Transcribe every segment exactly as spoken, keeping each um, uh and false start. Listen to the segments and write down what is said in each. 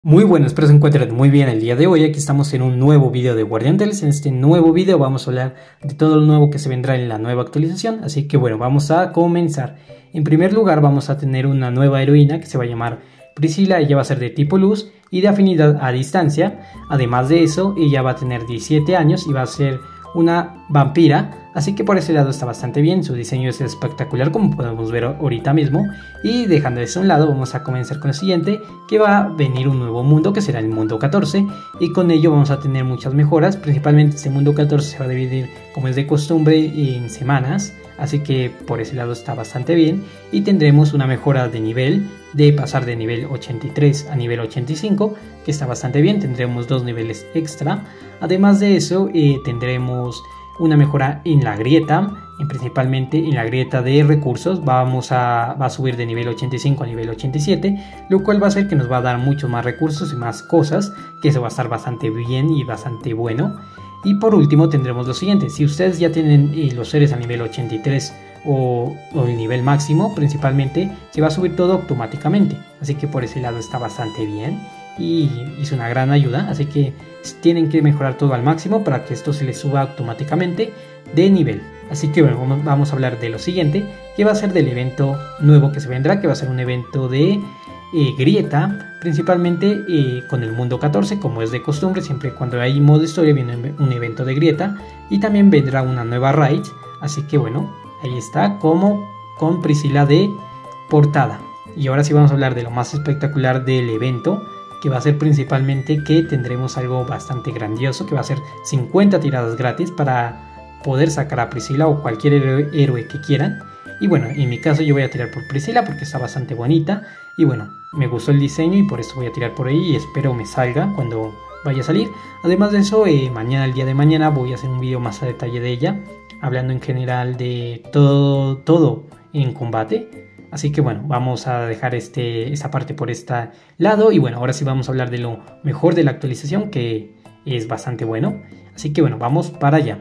Muy bueno, espero se encuentren muy bien el día de hoy. Aquí estamos en un nuevo video de Guardian Tales. En este nuevo video vamos a hablar de todo lo nuevo que se vendrá en la nueva actualización. Así que bueno, vamos a comenzar. En primer lugar vamos a tener una nueva heroína que se va a llamar Priscila. Ella va a ser de tipo luz y de afinidad a distancia. Además de eso, ella va a tener diecisiete años y va a ser una vampira. Así que por ese lado está bastante bien, su diseño es espectacular como podemos ver ahorita mismo. Y dejando eso a un lado, vamos a comenzar con el siguiente, que va a venir un nuevo mundo, que será el mundo catorce. Y con ello vamos a tener muchas mejoras, principalmente este mundo catorce se va a dividir, como es de costumbre, en semanas. Así que por ese lado está bastante bien. Y tendremos una mejora de nivel, de pasar de nivel ochenta y tres a nivel ochenta y cinco, que está bastante bien, tendremos dos niveles extra. Además de eso, eh, tendremos una mejora en la grieta, y principalmente en la grieta de recursos. Vamos a, va a subir de nivel ochenta y cinco a nivel ochenta y siete, lo cual va a hacer que nos va a dar muchos más recursos y más cosas, que eso va a estar bastante bien y bastante bueno. Y por último tendremos lo siguiente: si ustedes ya tienen eh, los seres a nivel ochenta y tres o, o el nivel máximo, principalmente se va a subir todo automáticamente, así que por ese lado está bastante bien y es una gran ayuda. Así que tienen que mejorar todo al máximo para que esto se les suba automáticamente de nivel. Así que bueno, vamos a hablar de lo siguiente, que va a ser del evento nuevo que se vendrá, que va a ser un evento de eh, grieta, principalmente eh, con el mundo catorce, como es de costumbre. Siempre cuando hay modo historia viene un evento de grieta, y también vendrá una nueva raid. Así que bueno, ahí está, como con Priscila de portada. Y ahora sí vamos a hablar de lo más espectacular del evento, que va a ser principalmente que tendremos algo bastante grandioso, que va a ser cincuenta tiradas gratis para poder sacar a Priscila o cualquier héroe, héroe que quieran. Y bueno, en mi caso yo voy a tirar por Priscila porque está bastante bonita y bueno, me gustó el diseño y por eso voy a tirar por ahí y espero me salga cuando vaya a salir. Además de eso, eh, mañana, el día de mañana, voy a hacer un video más a detalle de ella, hablando en general de todo, todo en combate. Así que bueno, vamos a dejar este, esta parte por este lado. Y bueno, ahora sí vamos a hablar de lo mejor de la actualización, que es bastante bueno. Así que bueno, vamos para allá.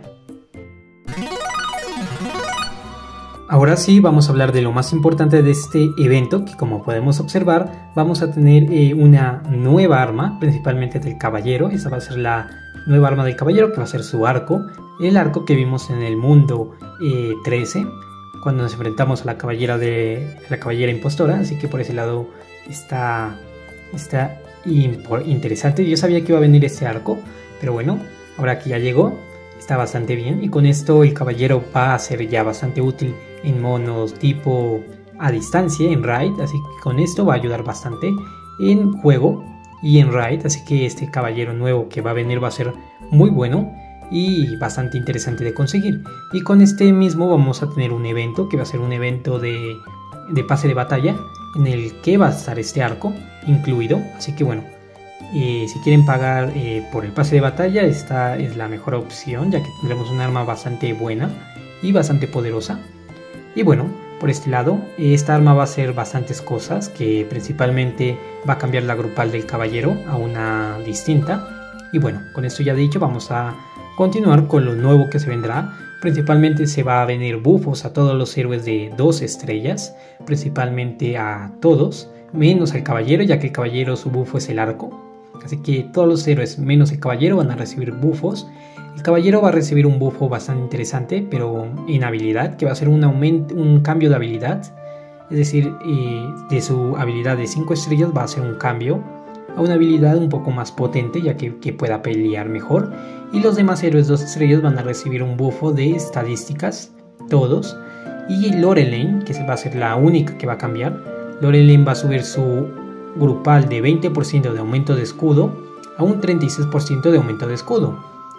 Ahora sí vamos a hablar de lo más importante de este evento, que como podemos observar vamos a tener eh, una nueva arma, principalmente del caballero. Esta va a ser la nueva arma del caballero, que va a ser su arco. El arco que vimos en el mundo eh, trece. Cuando nos enfrentamos a la caballera de la caballera impostora. Así que por ese lado está, está interesante. Yo sabía que iba a venir este arco, pero bueno, ahora que ya llegó, está bastante bien. Y con esto el caballero va a ser ya bastante útil en monos tipo a distancia, en raid. Así que con esto va a ayudar bastante en juego y en raid. Así que este caballero nuevo que va a venir va a ser muy bueno y bastante interesante de conseguir. Y con este mismo vamos a tener un evento, que va a ser un evento de, de pase de batalla, en el que va a estar este arco incluido. Así que bueno, eh, si quieren pagar eh, por el pase de batalla, esta es la mejor opción, ya que tendremos un arma bastante buena y bastante poderosa. Y bueno, por este lado, esta arma va a hacer bastantes cosas, que principalmente va a cambiar la grupal del caballero a una distinta. Y bueno, con esto ya dicho, vamos a continuar con lo nuevo que se vendrá. Principalmente se va a venir buffos a todos los héroes de dos estrellas, principalmente a todos, menos al caballero, ya que el caballero su bufo es el arco. Así que todos los héroes menos el caballero van a recibir buffos. El caballero va a recibir un bufo bastante interesante, pero en habilidad, que va a ser un, aumento, un cambio de habilidad. Es decir, eh, de su habilidad de cinco estrellas va a ser un cambio a una habilidad un poco más potente, ya que, que pueda pelear mejor. Y los demás héroes dos estrellas van a recibir un bufo de estadísticas, todos. Y Lorelei, que va a ser la única que va a cambiar, Lorelei va a subir su grupal de veinte por ciento de aumento de escudo a un treinta y seis por ciento de aumento de escudo,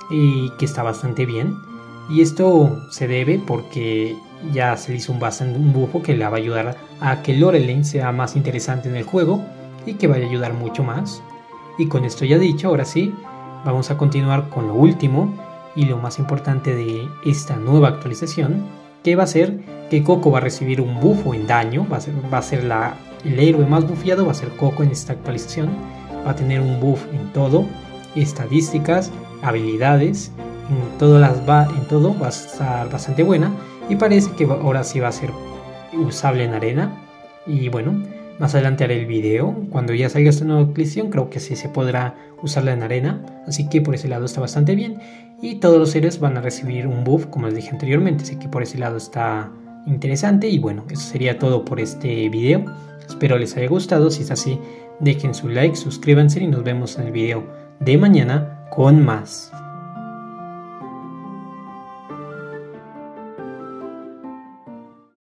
y que está bastante bien. Y esto se debe porque ya se le hizo un, bastante, un bufo que le va a ayudar a que Lorelei sea más interesante en el juego y que vaya a ayudar mucho más. Y con esto ya dicho, ahora sí vamos a continuar con lo último y lo más importante de esta nueva actualización, que va a ser que Coco va a recibir un bufo en daño. Va a ser, va a ser la, el héroe más bufeado, va a ser Coco en esta actualización. Va a tener un buff en todo, estadísticas, habilidades, en, todas las va, en todo va a estar bastante buena. Y parece que ahora sí va a ser usable en arena. Y bueno, Más adelante haré el video, cuando ya salga esta nueva actualización, creo que sí se podrá usarla en arena, así que por ese lado está bastante bien. Y todos los héroes van a recibir un buff, como les dije anteriormente, así que por ese lado está interesante. Y bueno, eso sería todo por este video. Espero les haya gustado. Si es así, dejen su like, suscríbanse y nos vemos en el video de mañana con más.